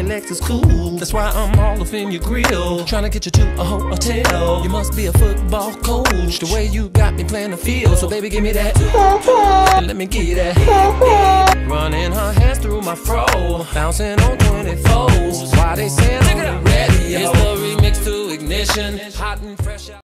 white Lexus cool. That's why I'm all up in your grill, trying to get you to a hotel. You must be a football coach, the way you got me playing the field. So baby, give me that, and let me give you that. Running her hands through my fro, bouncing on 24s. Why they saying on the radio? It's the remix to Ignition, hot and fresh out.